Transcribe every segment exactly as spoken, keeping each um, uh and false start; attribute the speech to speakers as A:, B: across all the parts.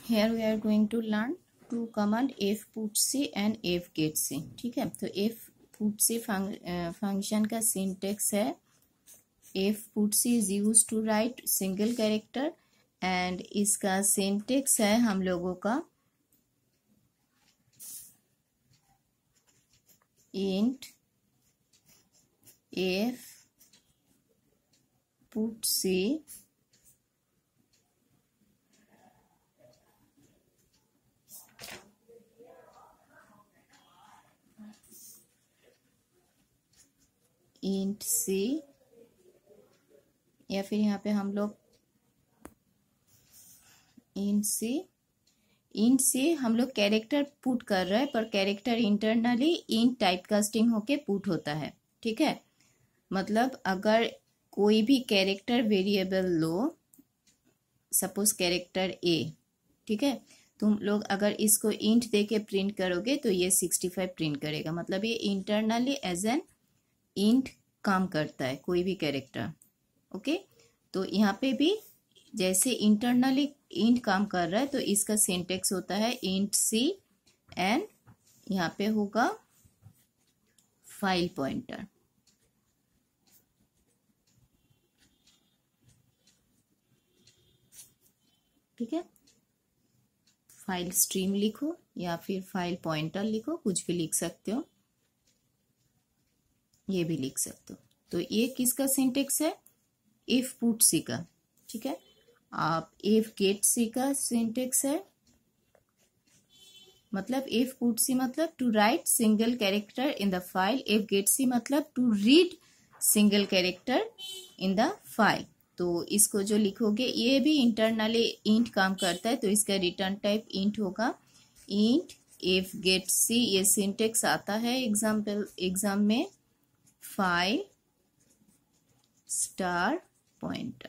A: Here we are going to learn two command fputc and fgetc. ठीक है, तो fputc function का syntax है fputc is used to write single character and इसका syntax है हम लोगों का int fputc इंट सी, या फिर यहाँ पे हम लोग इंट सी इंट सी हम लोग कैरेक्टर पुट कर रहे हैं, पर character internally int type casting होके पुट होता है। ठीक है, मतलब अगर कोई भी कैरेक्टर वेरिएबल लो, सपोज कैरेक्टर ए, ठीक है, तुम लोग अगर इसको इंट दे के प्रिंट करोगे तो ये सिक्सटी फाइव प्रिंट करेगा, मतलब ये इंटरनली एज एन इंट काम करता है कोई भी कैरेक्टर। ओके, तो यहाँ पे भी जैसे इंटरनली इंट काम कर रहा है तो इसका सिंटेक्स होता है इंट सी एंड यहाँ पे होगा फाइल पॉइंटर। ठीक है, फाइल स्ट्रीम लिखो या फिर फाइल पॉइंटर लिखो, कुछ भी लिख सकते हो, ये भी लिख सकते हो। तो ये किसका सिंटेक्स है? fputc का। ठीक है, आप fgetc का सिंटेक्स है, मतलब fputc मतलब to write single character in the file, fgetc मतलब to read single character in the file. तो इसको जो लिखोगे, ये भी इंटरनली इंट काम करता है, तो इसका रिटर्न टाइप इंट होगा, इंट fgetc। ये सिंटेक्स आता है एग्जाम्पल एग्जाम में, फाइल स्टार पॉइंटर।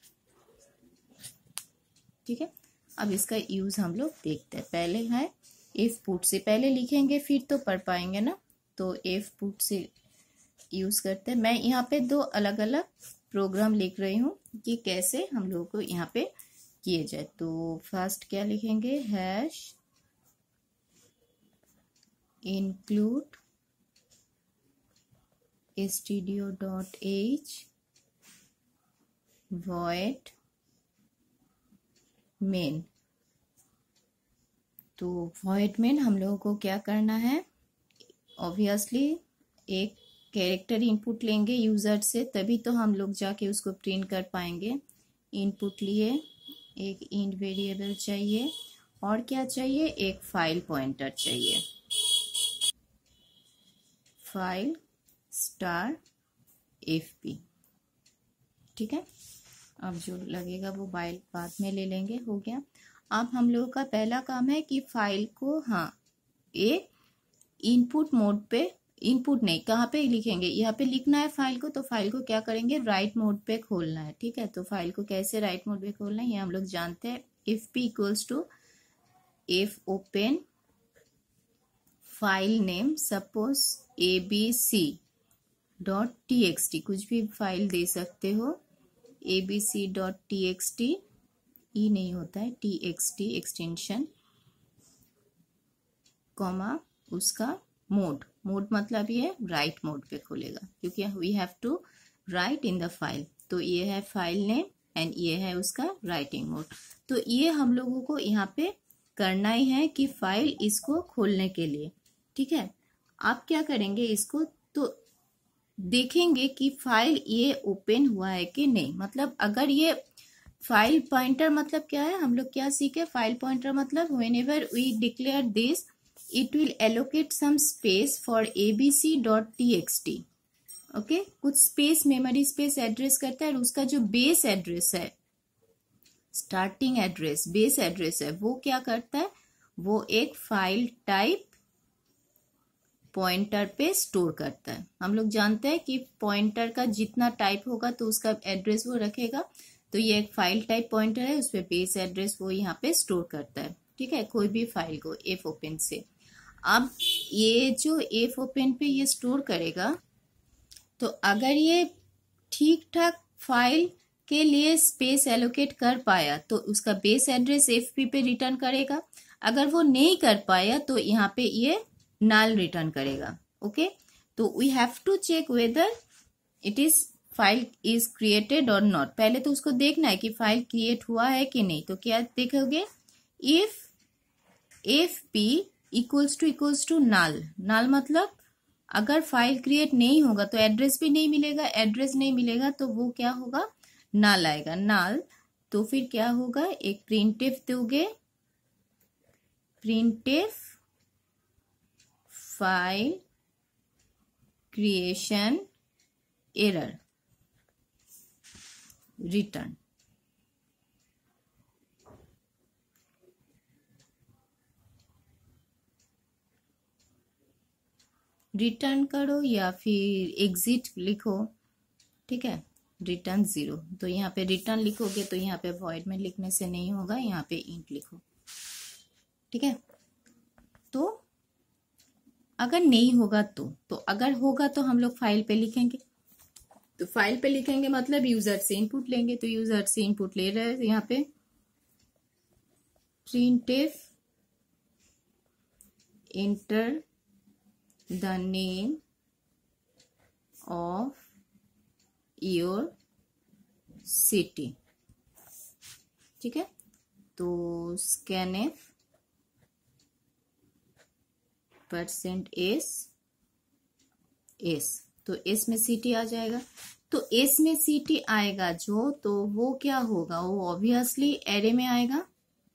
A: ठीक है, अब इसका यूज हम लोग देखते हैं। पहले है fputc, पहले लिखेंगे फिर तो पढ़ पाएंगे ना, तो fputc यूज करते हैं। मैं यहाँ पे दो अलग अलग प्रोग्राम लिख रही हूँ कि कैसे हम लोगों को यहाँ पे किए जाए। तो फर्स्ट क्या लिखेंगे, hash include stdio.h void main। तो void main हम लोगों को क्या करना है, ऑब्वियसली एक कैरेक्टर इनपुट लेंगे यूजर से, तभी तो हम लोग जाके उसको प्रिंट कर पाएंगे। इनपुट लिए, एक इंट वेरिएबल चाहिए, और क्या चाहिए, एक फाइल पॉइंटर चाहिए, फाइल स्टार एफ पी। ठीक है, अब जो लगेगा वो बाइल बाद में ले लेंगे, हो गया। अब हम लोगों का पहला काम है कि फाइल को, हाँ, एक इनपुट मोड पे, इनपुट नहीं, कहाँ पे लिखेंगे, यहाँ पे लिखना है फाइल को, तो फाइल को क्या करेंगे, राइट मोड पे खोलना है। ठीक है, तो फाइल को कैसे राइट मोड पे खोलना है ये हम लोग जानते हैं। F P equals to F open file name, suppose A B C dot T X T, कुछ भी फाइल दे सकते हो, A B C dot T X T, ई नहीं होता है, T X T extension, comma उसका मोड, मोड मतलब ये राइट मोड पे खोलेगा, क्योंकि we have to write in the file. तो ये है फाइल नेम एंड ये है उसका राइटिंग मोड। तो ये हम लोगों को यहाँ पे करना ही है कि फाइल इसको खोलने के लिए। ठीक है, आप क्या करेंगे, इसको तो देखेंगे कि फाइल ये ओपन हुआ है कि नहीं। मतलब अगर ये फाइल पॉइंटर मतलब क्या है, हम लोग क्या सीखे, फाइल पॉइंटर मतलब whenever we declare this it will allocate some space for abc.txt। Okay, कुछ स्पेस, मेमोरी स्पेस एड्रेस करता है, और उसका जो बेस एड्रेस है, स्टार्टिंग एड्रेस, बेस एड्रेस है, वो क्या करता है, वो एक फाइल टाइप पॉइंटर पे स्टोर करता है। हम लोग जानते हैं कि पॉइंटर का जितना टाइप होगा तो उसका एड्रेस वो रखेगा, तो ये एक फाइल टाइप पॉइंटर है, उस पे बेस एड्रेस वो यहाँ पे स्टोर करता है। ठीक है, कोई भी फाइल को एफ ओपन से। अब ये जो एफ ओपन पे ये स्टोर करेगा, तो अगर ये ठीक ठाक फाइल के लिए स्पेस एलोकेट कर पाया तो उसका बेस एड्रेस एफपी पे रिटर्न करेगा। अगर वो नहीं कर पाया तो यहाँ पे ये नल रिटर्न करेगा। ओके, तो we have to check whether it is file is created और नॉट। पहले तो उसको देखना है कि फाइल क्रिएट हुआ है कि नहीं। तो क्या देखोगे, if F P equals to equals to null. Null मतलब अगर फाइल क्रिएट नहीं होगा तो एड्रेस भी नहीं मिलेगा, एड्रेस नहीं मिलेगा तो वो क्या होगा, नल आएगा, नल। तो फिर क्या होगा, एक प्रिंटफ दोगे, printf file creation error return. Return करो या फिर एग्जिट लिखो, ठीक है, रिटर्न जीरो। तो यहाँ पे रिटर्न लिखोगे तो यहाँ पे वॉइड में लिखने से नहीं होगा, यहाँ पे इंट लिखो, ठीक है। तो अगर नहीं होगा तो तो अगर होगा तो हम लोग फाइल पे लिखेंगे। तो फाइल पे लिखेंगे मतलब यूजर से इनपुट लेंगे। तो यूजर से इनपुट ले रहे हैं यहाँ पे, printf enter the name of your city, ठीक है। तो स्कैनफ परसेंट एस एस, तो एस में सिटी आ जाएगा। तो एस में सिटी आएगा जो, तो वो क्या होगा, वो ऑब्वियसली एरे में आएगा।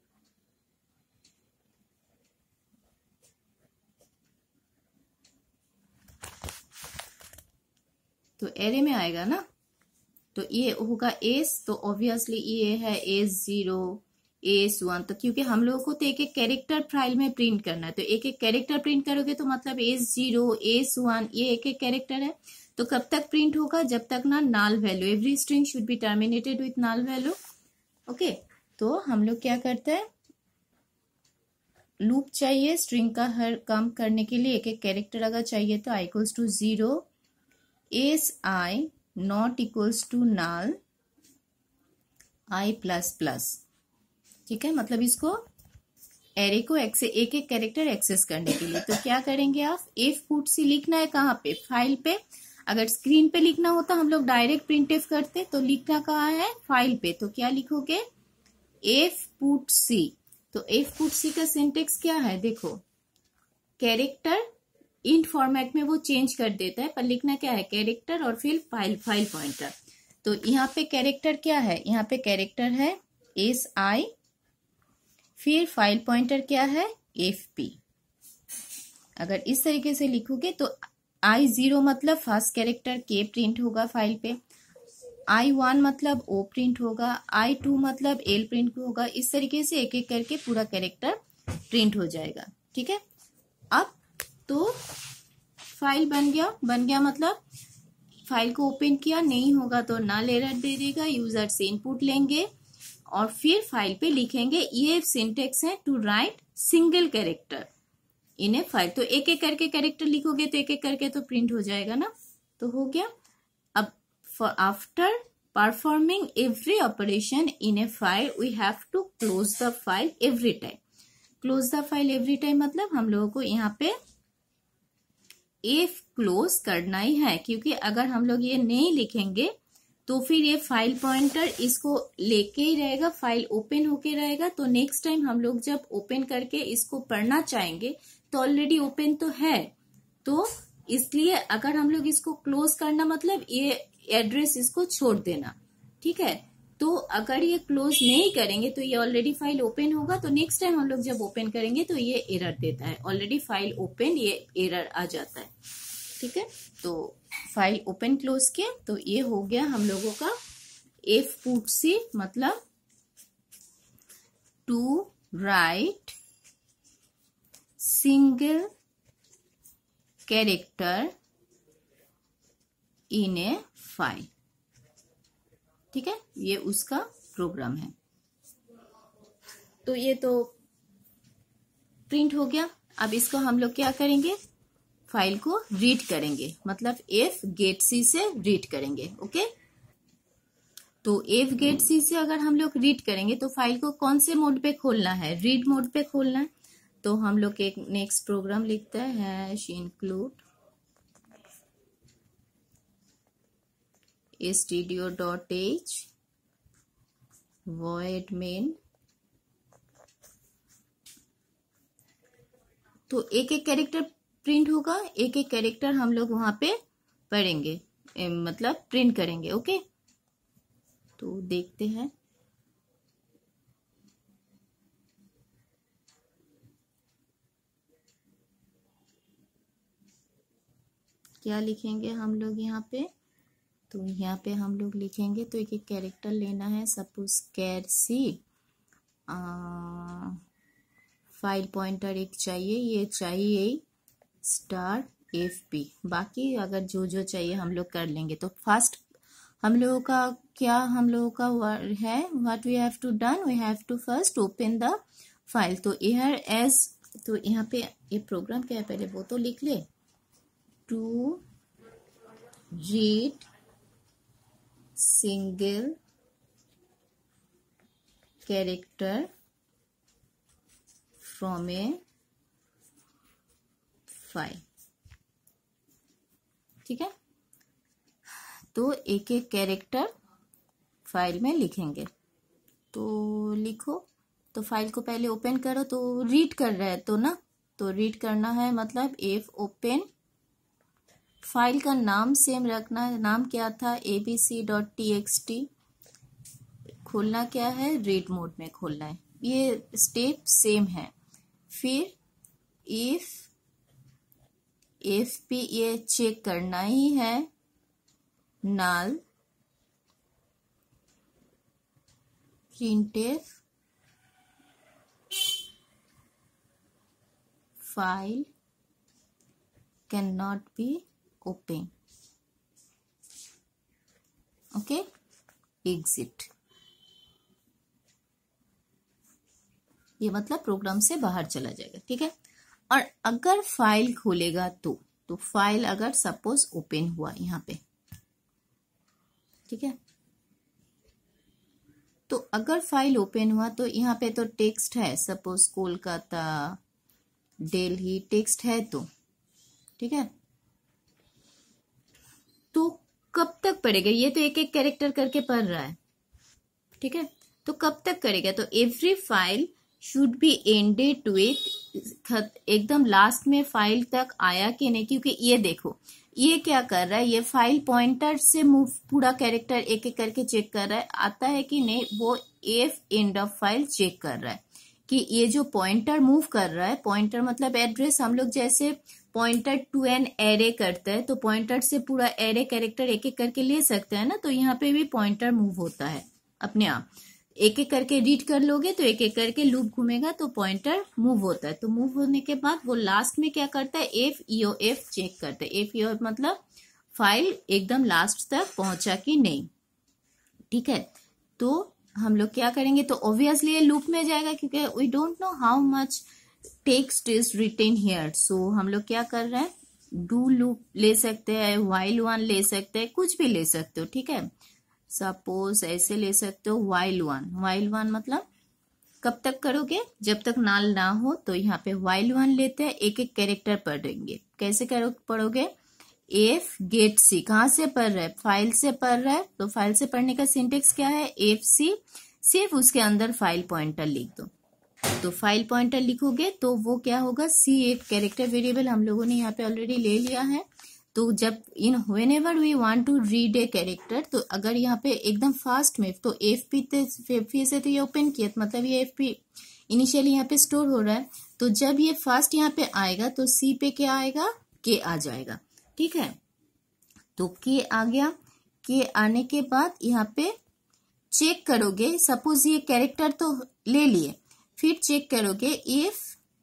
A: तो एरे में आएगा ना, तो ये होगा एस, तो ऑब्वियसली ये है एस जीरो एस वन। तो क्योंकि हम लोगों को तो एक एक कैरेक्टर फाइल में प्रिंट करना है, तो एक एक कैरेक्टर प्रिंट करोगे तो मतलब एस जीरो एस वन ये एक एक कैरेक्टर है। तो कब तक प्रिंट होगा, जब तक ना null value, every string should be terminated with null value. Okay, तो हम लोग क्या करते हैं, लूप चाहिए स्ट्रिंग का हर काम करने के लिए, एक एक कैरेक्टर अगर चाहिए तो I equals to zero S I not equals to null I plus plus, ठीक है। मतलब इसको एरे को एक एक कैरेक्टर एक्सेस करने के लिए। तो क्या करेंगे आप, एफ पुट सी लिखना है कहाँ पे, फाइल पे। अगर स्क्रीन पे लिखना होता हम लोग डायरेक्ट प्रिंटफ करते, तो लिखना कहाँ है, फाइल पे। तो क्या लिखोगे, एफ पुट सी। तो एफ पुट सी का सिंटेक्स क्या है, देखो, कैरेक्टर इंट फॉर्मेट में वो चेंज कर देता है, पर लिखना क्या है, कैरेक्टर और फिर फाइल फाइल पॉइंटर। तो यहाँ पे कैरेक्टर क्या है, यहाँ पे कैरेक्टर है एस आई, फिर फाइल पॉइंटर क्या है, एफ पी। अगर इस तरीके से लिखोगे तो आई जीरो मतलब फर्स्ट कैरेक्टर के प्रिंट होगा फाइल पे, आई वन मतलब ओ प्रिंट होगा, आई टू मतलब एल प्रिंट होगा। इस तरीके से एक एक करके पूरा कैरेक्टर प्रिंट हो जाएगा, ठीक है। अब तो फाइल बन गया, बन गया मतलब फाइल को ओपन किया, नहीं होगा तो नल एरर दे देगा। यूजर से इनपुट लेंगे और फिर फाइल पे लिखेंगे। ये सिंटेक्स है to write single character in a file. तो एक एक करके कैरेक्टर लिखोगे तो एक एक करके तो प्रिंट हो जाएगा ना, तो हो गया। अब for after performing every operation in a file we have to close the file every time. Close the file every time मतलब हम लोगों को यहाँ पे इफ क्लोज करना ही है, क्योंकि अगर हम लोग ये नहीं लिखेंगे तो फिर ये फाइल पॉइंटर इसको लेके ही रहेगा, फाइल ओपन होके रहेगा। तो नेक्स्ट टाइम हम लोग जब ओपन करके इसको पढ़ना चाहेंगे तो ऑलरेडी ओपन तो है, तो इसलिए अगर हम लोग इसको क्लोज करना मतलब ये एड्रेस इसको छोड़ देना, ठीक है। तो अगर ये क्लोज नहीं करेंगे तो ये ऑलरेडी फाइल ओपन होगा, तो नेक्स्ट टाइम हम लोग जब ओपन करेंगे तो ये एरर देता है, ऑलरेडी फाइल ओपन ये एरर आ जाता है, ठीक है। तो फाइल ओपन क्लोज किया तो ये हो गया हम लोगों का एफ पुट सी, मतलब to write single character in a file, ठीक है। ये उसका प्रोग्राम है। तो ये तो प्रिंट हो गया। अब इसको हम लोग क्या करेंगे, फाइल को रीड करेंगे, मतलब एफ गेट सी से रीड करेंगे, ओके। तो एफ गेट सी से अगर हम लोग रीड करेंगे तो फाइल को कौन से मोड पे खोलना है, रीड मोड पे खोलना है। तो हम लोग एक नेक्स्ट प्रोग्राम लिखते हैं, hash include stdio.h void main। तो एक एक कैरेक्टर प्रिंट होगा, एक एक कैरेक्टर हम लोग वहां पे पढ़ेंगे, मतलब प्रिंट करेंगे। ओके, तो देखते हैं क्या लिखेंगे हम लोग यहाँ पे। तो यहाँ पे हम लोग लिखेंगे, तो एक एक कैरेक्टर लेना है। Suppose char C, file pointer एक चाहिए, ये चाहिए स्टार एफ पी, बाकी अगर जो जो चाहिए हम लोग कर लेंगे। तो फर्स्ट हम लोगों का क्या, हम लोगों का है what we have to done, we have to first open the file. तो हियर एज, तो यहाँ पे ये प्रोग्राम क्या है पहले वो तो लिख ले। To read single character from a file, ठीक है। तो एक एक कैरेक्टर फाइल में लिखेंगे। तो लिखो, तो फाइल को पहले ओपन करो। तो रीड कर रहा है तो ना, तो रीड करना है मतलब एफ ओपन, फाइल का नाम सेम रखना है। नाम क्या था, ABC dot T X T. खोलना क्या है, रीड मोड में खोलना है, ये स्टेप सेम है। फिर इफ एफ पी ये चेक करना ही है, null printf file cannot be open, okay, exit। ये मतलब प्रोग्राम से बाहर चला जाएगा, ठीक है। और अगर फाइल खोलेगा तो तो फाइल अगर सपोज ओपन हुआ यहाँ पे, ठीक है। तो अगर फाइल ओपन हुआ तो यहाँ पे तो टेक्स्ट है, सपोज कोलकाता दिल्ली टेक्स्ट है, तो ठीक है। तो कब तक पढ़ेगा, ये तो एक एक कैरेक्टर करके पढ़ रहा है, ठीक है। तो कब तक करेगा, तो every file should be ended with, एकदम लास्ट में फाइल तक आया कि नहीं, क्योंकि ये देखो ये क्या कर रहा है, ये फाइल पॉइंटर से मूव, पूरा कैरेक्टर एक एक करके चेक कर रहा है आता है कि नहीं, वो F end of file check कर रहा है कि ये जो पॉइंटर मूव कर रहा है, पॉइंटर मतलब एड्रेस, हम लोग जैसे पॉइंटर टू एन एरे करते हैं तो पॉइंटर से पूरा एरे कैरेक्टर एक एक करके ले सकते हैं ना। तो यहाँ पे भी पॉइंटर मूव होता है अपने आप, एक एक करके रीड कर लोगे तो एक एक करके लूप घूमेगा तो पॉइंटर मूव होता है। तो मूव होने के बाद वो लास्ट में क्या करता है, एफ ईओ एफ चेक करता है। एफ ईओ एफ मतलब फाइल एकदम लास्ट तक पहुंचा कि नहीं, ठीक है। तो हम लोग क्या करेंगे, तो ऑब्वियसली ये लूप में जाएगा क्योंकि we don't know how much text is written here. So हम लोग क्या कर रहे हैं, डू लूप ले सकते हैं, व्हाइल वन ले सकते हैं, कुछ भी ले सकते हो, ठीक है। सपोज ऐसे ले सकते हो व्हाइल वन, व्हाइल वन मतलब कब तक करोगे, जब तक नाल ना हो। तो यहाँ पे व्हाइल वन लेते हैं, एक एक कैरेक्टर पढ़ेंगे। कैसे करो पढ़ोगे, एफ गेट सी, कहाँ से पढ़ रहा है, फाइल से पढ़ रहा है। तो फाइल से पढ़ने का सिंटेक्स क्या है, एफ सी, सिर्फ उसके अंदर फाइल पॉइंटर लिख दो। तो फाइल पॉइंटर लिखोगे तो वो क्या होगा, सी एक कैरेक्टर वेरिएबल हम लोगों ने यहाँ पे ऑलरेडी ले लिया है। तो जब इन whenever we want to read a character, तो अगर यहाँ पे एकदम फास्ट में, तो एफ पी पी से तो ये ओपन किया, मतलब ये एफ पी इनिशियली यहाँ पे स्टोर हो रहा है। तो जब ये फास्ट यहाँ पे आएगा तो सी पे क्या आएगा, के आ जाएगा, ठीक है। तो के आ गया, के आने के बाद यहाँ पे चेक करोगे, सपोज ये कैरेक्टर तो ले लिए, फिर चेक करोगे if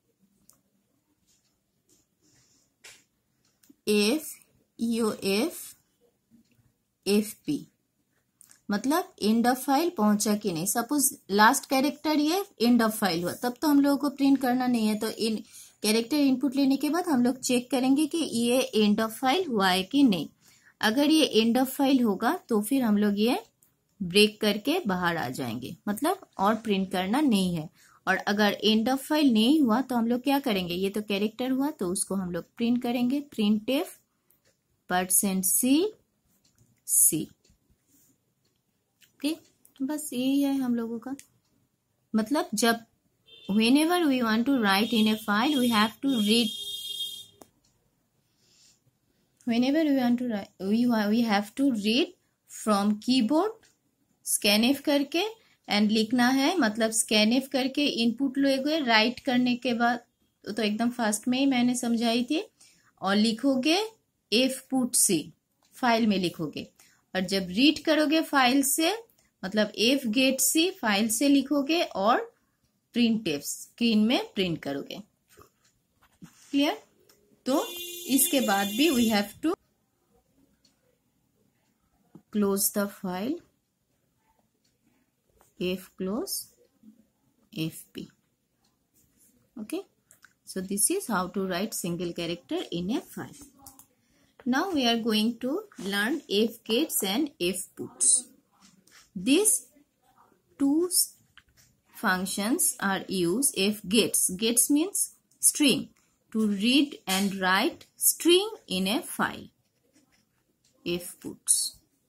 A: F EO F F P मतलब एंड ऑफ फाइल पहुंचा कि नहीं। सपोज लास्ट कैरेक्टर ये एंड ऑफ फाइल हुआ, तब तो हम लोगों को प्रिंट करना नहीं है। तो इन कैरेक्टर इनपुट लेने के बाद हम लोग चेक करेंगे कि ये एंड ऑफ फाइल हुआ है कि नहीं। अगर ये एंड ऑफ फाइल होगा तो फिर हम लोग ये ब्रेक करके बाहर आ जाएंगे, मतलब और प्रिंट करना नहीं है। और अगर एंड ऑफ फाइल नहीं हुआ तो हम लोग क्या करेंगे, ये तो कैरेक्टर हुआ तो उसको हम लोग प्रिंट करेंगे, print F percent C C. Okay, बस यही है हम लोगों का मतलब। जब whenever we want to write in a file we have to read, whenever we want to write we we have to read from keyboard, scanf करके and लिखना है, मतलब scanf करके इनपुट लोगे, राइट करने के बाद तो एकदम फास्ट में ही मैंने समझाई थी, और लिखोगे एफ पुट सी, फाइल में लिखोगे। और जब रीड करोगे फाइल से, मतलब एफ गेट सी फाइल से लिखोगे और प्रिंट एफ स्क्रीन में प्रिंट करोगे। क्लियर? तो इसके बाद भी we have to close the file, F close F P. okay, so this is how to write single character in a file. Now we are going to learn f gets and f puts. These two functions are used. F gets, gets means string, to read and write string in a file. F puts.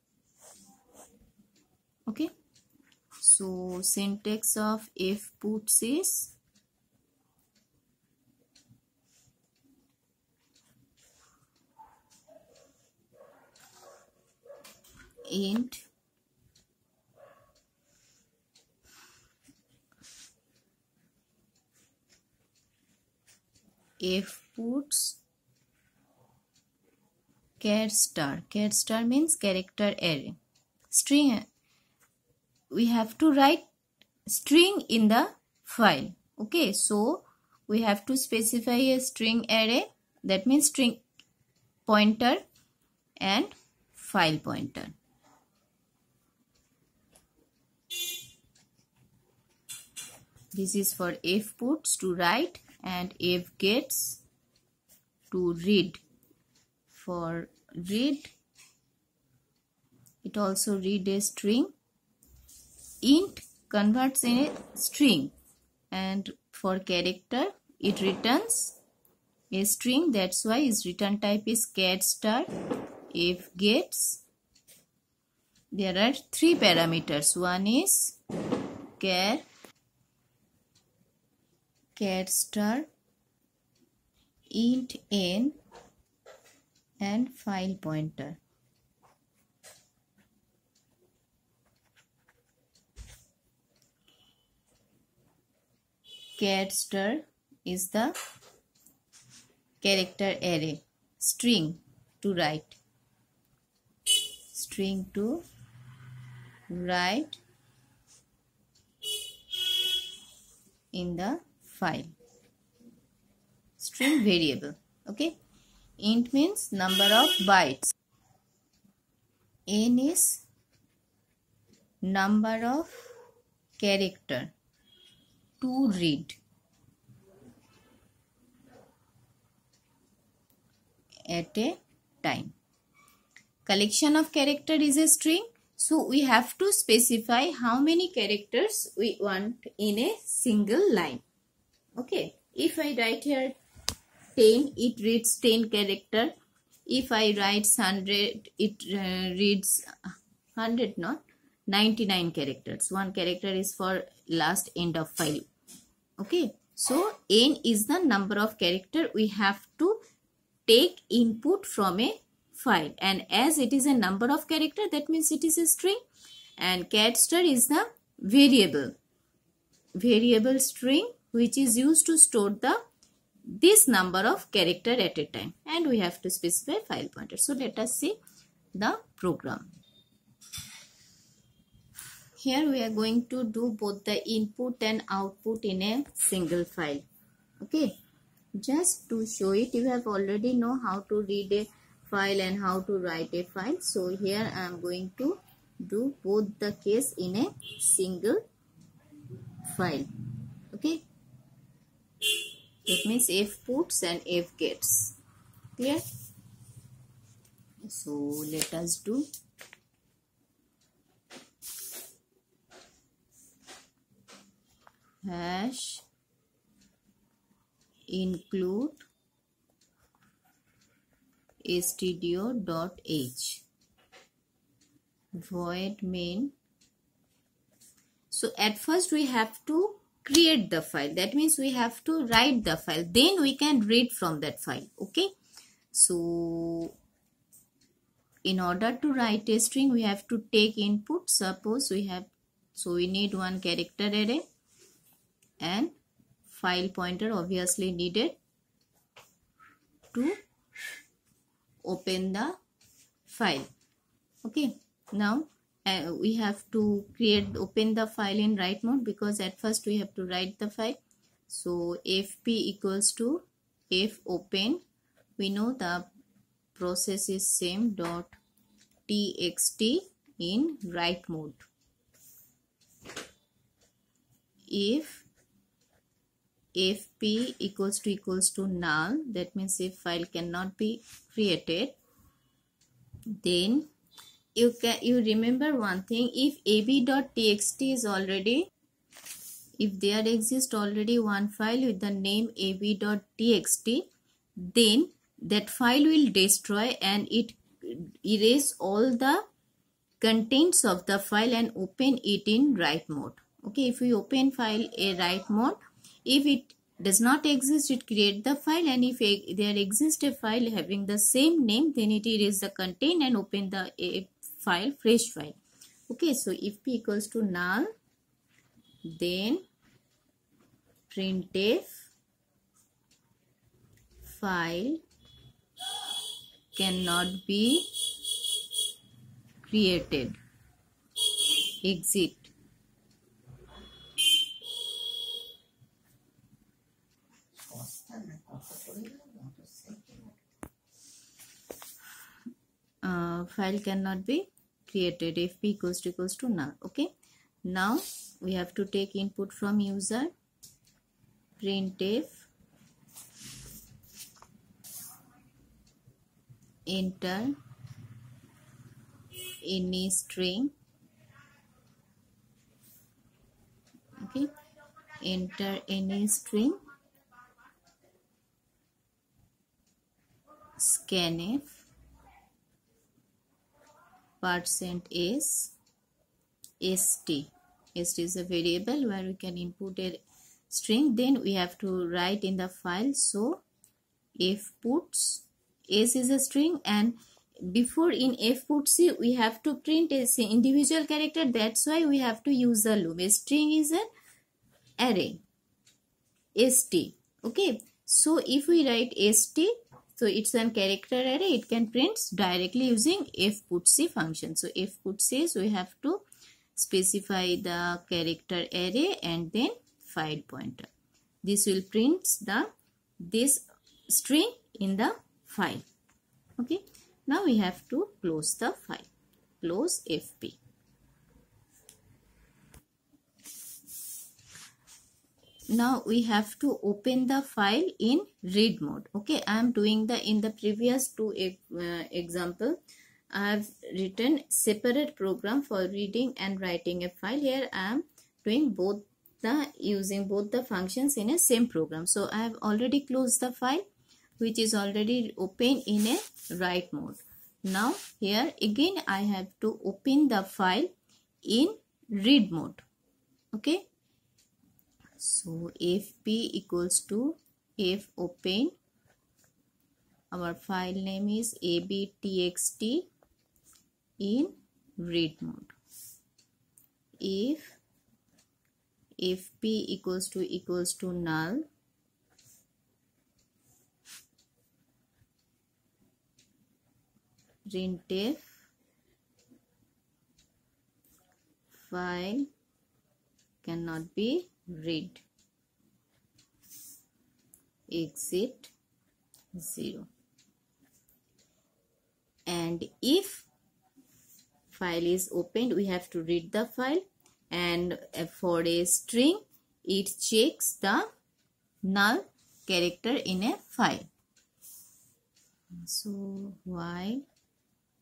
A: Okay, so syntax of f puts is int f puts char star. Char star means character array. String, we have to write string in the file. Okay, so we have to specify a string array, that means string pointer and file pointer. This is for f puts to write and f gets to read. For read, it also read a string. Int converts in a string, and for character it returns a string. That's why its return type is char star. F gets, there are three parameters. One is char, char star, int n, and file pointer. Char star is the character array, string to write, string to write in the file, string variable. Okay, int means number of bytes, n is number of character to read at a time. Collection of character is a string, so we have to specify how many characters we want in a single line. Okay, if I write here ten, it reads ten character. If I write one hundred, it uh, reads one hundred, not ninety-nine characters. One character is for last end of file. Okay, so n is the number of character we have to take input from a file, and as it is a number of character, that means it is a string, and char star is the variable variable string which is used to store the this number of character at a time, and we have to specify file pointer. So let us see the program. Here we are going to do both the input and output in a single file. Okay, just to show it, you have already know how to read a file and how to write a file. So here I am going to do both the case in a single file. Okay, that means f puts and f gets. Clear? So let us do. hash include stdio.h void main. So at first we have to create the file. That means we have to write the file. Then we can read from that file. Okay. So in order to write a string, we have to take input. Suppose we have, so we need one character array and file pointer obviously needed to open the file. Okay. Now uh, we have to create, open the file in write mode, because at first we have to write the file. So fp equals to f open. We know the process is same dot txt in write mode. If fp equals to equals to null, that means if file cannot be created, then you can, you remember one thing, if ab.txt is already, if there exists already one file with the name ab.txt, then that file will destroy and it erase all the contents of the file and open it in write mode. Okay, if we open file a write mode, if it does not exist, it create the file, and if a, there exists a file having the same name, then it erase the content and open the a file, fresh file. Okay, so if p equals to null, then printf file cannot be created. Exit. Uh, file cannot be created if p equals to equals to null. Okay. Now we have to take input from user. Printf enter any string. Okay, enter any string. Scanf percent s st. St is a variable where we can input a string. Then we have to write in the file. So f puts s is a string, and before in f put c we have to print a individual character. That's why we have to use a loop. A string is an array st. Okay, so if we write st, so it's an character array, it can print directly using fputc function. So fputc, so we have to specify the character array and then file pointer. This will print the this string in the file. Okay, now we have to close the file. Close fp. Now we have to open the file in read mode. Okay, I am doing the, in the previous two uh, example, I have written separate program for reading and writing a file. Here I am doing both the, using both the functions in a same program. So I have already closed the file, which is already open in a write mode. Now here again I have to open the file in read mode. Okay. So fp equals to f open. Our file name is abtxt in read mode. If fp equals to equals to null, printf file cannot be read. Exit zero. And if file is opened, we have to read the file, and for a string it checks the null character in a file. So while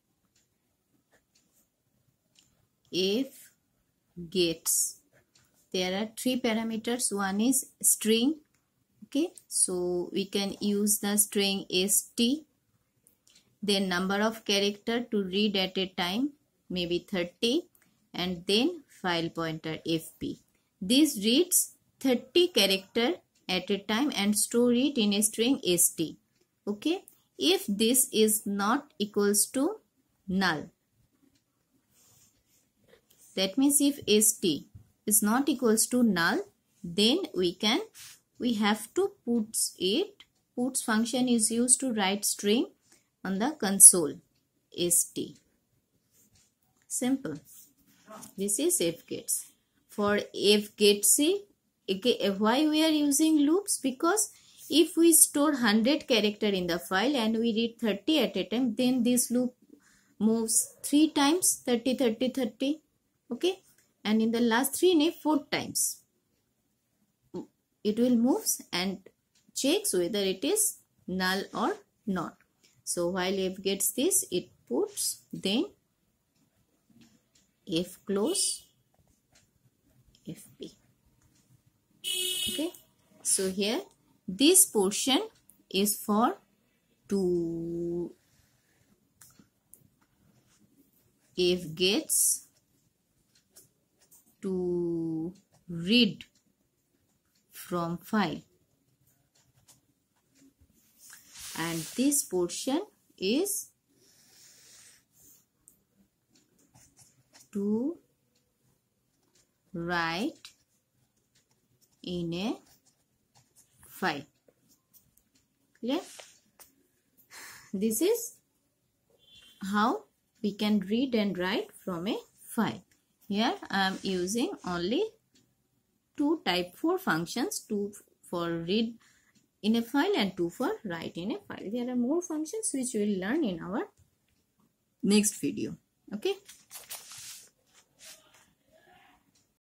A: if gets, there are three parameters. One is string. Okay, so we can use the string st. Then number of character to read at a time, maybe thirty, and then file pointer fp. This reads thirty character at a time and store it in a string st. Okay, if this is not equals to null, that means if st is not equals to null, then we can we have to puts it. Puts function is used to write string on the console st. Simple. This is fgets. For fgetsy, why we are using loops? Because if we store one hundred character in the file and we read thirty at a time, then this loop moves three times, thirty, thirty, thirty. Okay, and in the last three ne four times it will moves and checks whether it is null or not. So while f gets this, it puts then f close fp. Okay, so here this portion is for to f gets to read from file, and this portion is to write in a file. Clear? This is how we can read and write from a file. Here I am using only two type four functions, two for read in a file and two for write in a file. There are more functions which we will learn in our next video. Okay.